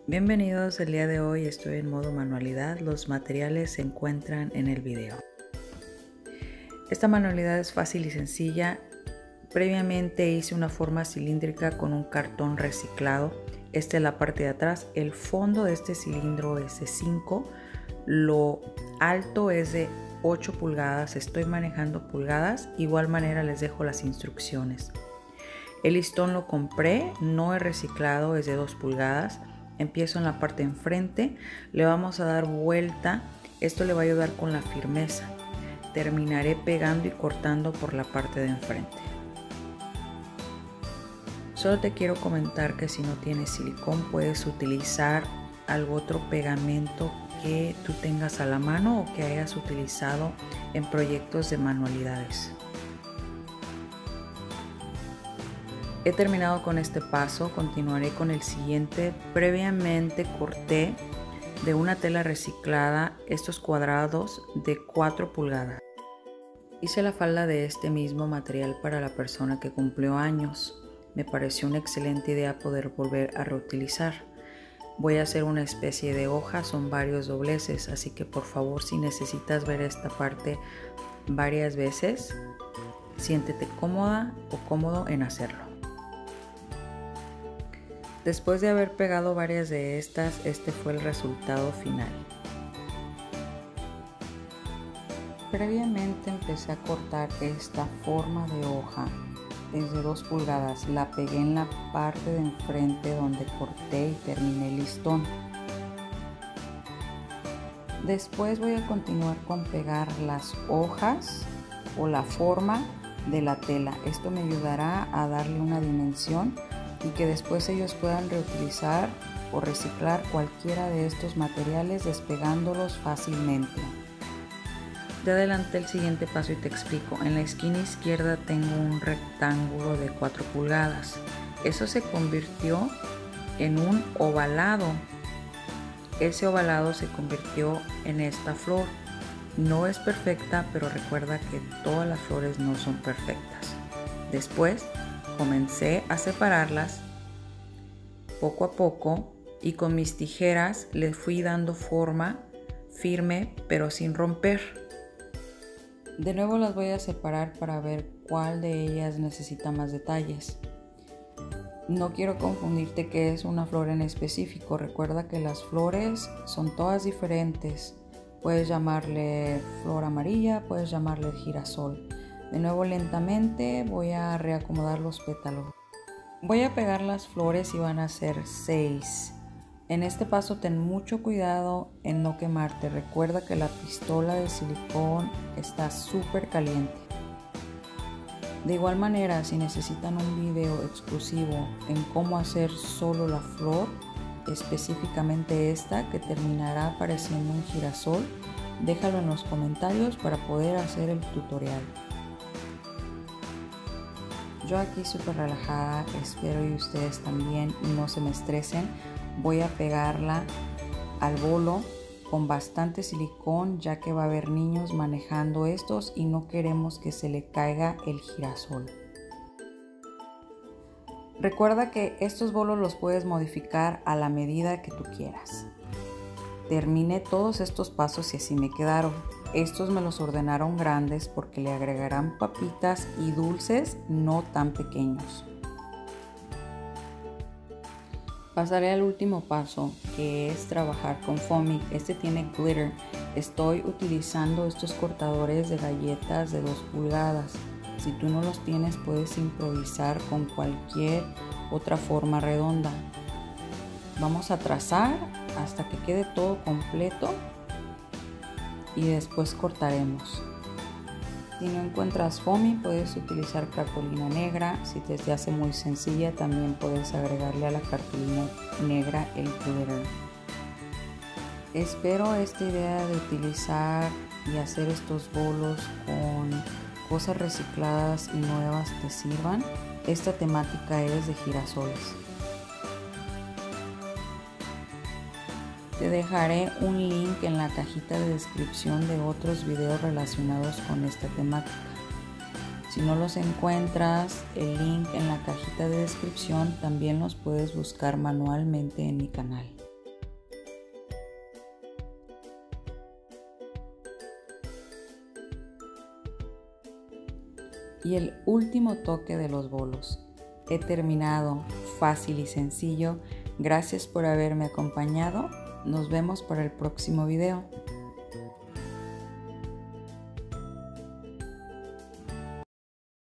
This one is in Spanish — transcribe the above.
Bienvenidos, el día de hoy estoy en modo manualidad, los materiales se encuentran en el video. Esta manualidad es fácil y sencilla. Previamente hice una forma cilíndrica con un cartón reciclado. Esta es la parte de atrás. El fondo de este cilindro es de 5, lo alto es de 8 pulgadas, estoy manejando pulgadas, igual manera les dejo las instrucciones. El listón lo compré, no es reciclado, es de 2 pulgadas. Empiezo en la parte de enfrente, le vamos a dar vuelta, esto le va a ayudar con la firmeza. Terminaré pegando y cortando por la parte de enfrente. Solo te quiero comentar que si no tienes silicón puedes utilizar algún otro pegamento que tú tengas a la mano o que hayas utilizado en proyectos de manualidades. He terminado con este paso, continuaré con el siguiente. Previamente corté de una tela reciclada estos cuadrados de 4 pulgadas. Hice la falda de este mismo material para la persona que cumplió años. Me pareció una excelente idea poder volver a reutilizar. Voy a hacer una especie de hoja, son varios dobleces, así que por favor si necesitas ver esta parte varias veces, siéntete cómoda o cómodo en hacerlo. Después de haber pegado varias de estas, este fue el resultado final. Previamente empecé a cortar esta forma de hoja desde 2 pulgadas. La pegué en la parte de enfrente donde corté y terminé el listón. Después voy a continuar con pegar las hojas o la forma de la tela. Esto me ayudará a darle una dimensión y que después ellos puedan reutilizar o reciclar cualquiera de estos materiales despegándolos fácilmente. Ya adelanté el siguiente paso y te explico. En la esquina izquierda tengo un rectángulo de 4 pulgadas. Eso se convirtió en un ovalado. Ese ovalado se convirtió en esta flor. No es perfecta, pero recuerda que todas las flores no son perfectas. Después comencé a separarlas poco a poco y con mis tijeras les fui dando forma firme pero sin romper. De nuevo las voy a separar para ver cuál de ellas necesita más detalles. No quiero confundirte que es una flor en específico. Recuerda que las flores son todas diferentes. Puedes llamarle flor amarilla, puedes llamarle girasol. De nuevo lentamente voy a reacomodar los pétalos. Voy a pegar las flores y van a ser 6. En este paso ten mucho cuidado en no quemarte. Recuerda que la pistola de silicón está súper caliente. De igual manera, si necesitan un video exclusivo en cómo hacer solo la flor, específicamente esta que terminará pareciendo un girasol, déjalo en los comentarios para poder hacer el tutorial. Yo aquí súper relajada, espero y ustedes también no se me estresen. Voy a pegarla al bolo con bastante silicón, ya que va a haber niños manejando estos y no queremos que se le caiga el girasol. Recuerda que estos bolos los puedes modificar a la medida que tú quieras. Terminé todos estos pasos y así me quedaron. Estos me los ordenaron grandes porque le agregarán papitas y dulces no tan pequeños. Pasaré al último paso, que es trabajar con foamy. Este tiene glitter. Estoy utilizando estos cortadores de galletas de 2 pulgadas. Si tú no los tienes, puedes improvisar con cualquier otra forma redonda. Vamos a trazar hasta que quede todo completo y después cortaremos. Si no encuentras foamy, puedes utilizar cartulina negra. Si te hace muy sencilla, también puedes agregarle a la cartulina negra el glitter. Espero esta idea de utilizar y hacer estos bolos con cosas recicladas y nuevas te sirvan. Esta temática es de girasoles. Te dejaré un link en la cajita de descripción de otros videos relacionados con esta temática. Si no los encuentras, el link en la cajita de descripción también los puedes buscar manualmente en mi canal. y el último toque de los bolos. He terminado, fácil y sencillo. Gracias por haberme acompañado. Nos vemos para el próximo video.